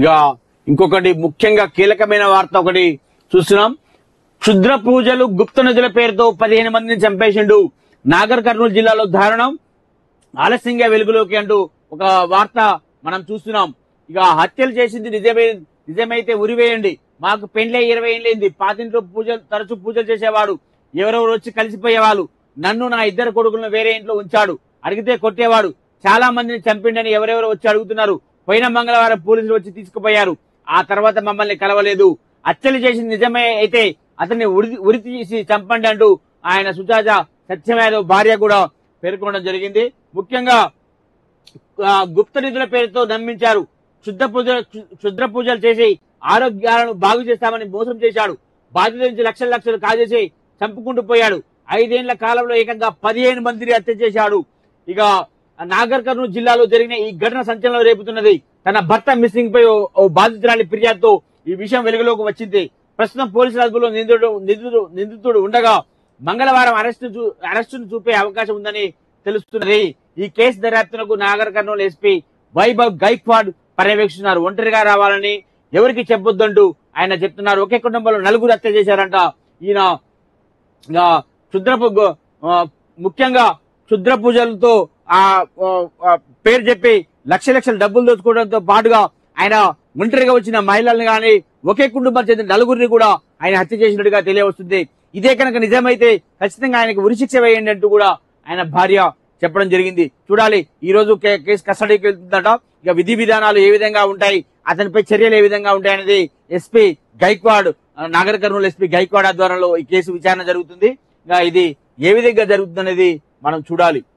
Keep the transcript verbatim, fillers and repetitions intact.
ఇక ఇంకొకటి ముఖ్యంగా కీలకమైన వార్త ఒకటి చూస్తున్నాం. క్షుద్ర పూజలు గుప్త నిధుల పేరుతో పదిహేను మందిని చంపేసిండు. నాగర్ కర్నూలు జిల్లాలో దారుణం ఆలస్యంగా వెలుగులోకి అంటూ ఒక వార్త మనం చూస్తున్నాం. ఇక హత్యలు చేసింది నిజమే నిజమైతే ఉరివేయండి. మాకు పెండ్లే ఇరవై ఏళ్ళైంది. పాతింట్లో పూజలు తరచూ పూజలు చేసేవాడు. ఎవరెవరు వచ్చి కలిసిపోయేవాళ్ళు. నన్ను నా ఇద్దరు కొడుకులను వేరే ఇంట్లో ఉంచాడు. అడిగితే కొట్టేవాడు. చాలా మందిని చంపిండని ఎవరెవరు వచ్చి అడుగుతున్నారు. పోయిన మంగళవారం పోలీసులు వచ్చి తీసుకుపోయారు. ఆ తర్వాత మమ్మల్ని కలవలేదు. హత్యలు చేసింది నిజమే అయితే అతన్ని ఉరి ఉరి తీసి చంపండి అంటూ ఆయన సుజాత సత్యమేధవ్ భార్య కూడా పేర్కొనడం జరిగింది. ముఖ్యంగా గుప్త నిధుల పేరుతో నమ్మించారు. శుద్ధ పూజలు క్షుద్ర పూజలు చేసి ఆరోగ్యాలను బాగు చేస్తామని మోసం చేశాడు. బాధ్యత నుంచి లక్షల లక్షలు కాజేసి చంపుకుంటూ పోయాడు. ఐదేళ్ల కాలంలో ఏకంగా పదిహేను మందిని హత్య చేశాడు. ఇక నాగర్ కర్నూలు జిల్లాలో జరిగిన ఈ ఘటన సంచలనం రేపుతున్నది. తన భర్త మిస్సింగ్ పై ఓ బాధితురాలి ఫిర్యాదుతో ఈ విషయం వెలుగులోకి వచ్చింది. ప్రస్తుతం పోలీసుల అదుపులో నిందితుడు నిందితుడు నిందితుడు ఉండగా మంగళవారం అరెస్టు అరెస్టును చూపే అవకాశం ఉందని తెలుస్తున్నది. ఈ కేసు దర్యాప్తునకు నాగర్ కర్నూలు ఎస్పీ వైభవ్ గైక్వాడ్ పర్యవేక్షిస్తున్నారు. ఒంటరిగా రావాలని ఎవరికి చెప్పొద్దంటూ ఆయన చెప్తున్నారు. ఒకే కుటుంబంలో నలుగురు హత్య చేశారంట. ఈయన క్షుద్ర ముఖ్యంగా క్షుద్ర పూజలతో ఆ పేరు చెప్పి లక్ష లక్షల డబ్బులు దోచుకోవడంతో పాటుగా ఆయన ఒంటరిగా వచ్చిన మహిళల్ని కానీ ఒకే కుటుంబం చెందిన నలుగురిని కూడా ఆయన హత్య చేసినట్టుగా తెలియవస్తుంది. ఇదే కనుక నిజమైతే ఖచ్చితంగా ఆయనకు ఉరిశిక్ష వేయండి అంటూ కూడా ఆయన భార్య చెప్పడం జరిగింది. చూడాలి ఈ రోజు కేసు కస్టడీకి వెళ్తుందట. ఇక విధి విధానాలు ఏ విధంగా ఉంటాయి, అతనిపై చర్యలు ఏ విధంగా ఉంటాయి అనేది SP Gaikwad Nagarkurnool SP Gaikwad ఆధ్వర్యంలో ఈ కేసు విచారణ జరుగుతుంది. ఇక ఇది ఏ విధంగా జరుగుతుంది అనేది మనం చూడాలి.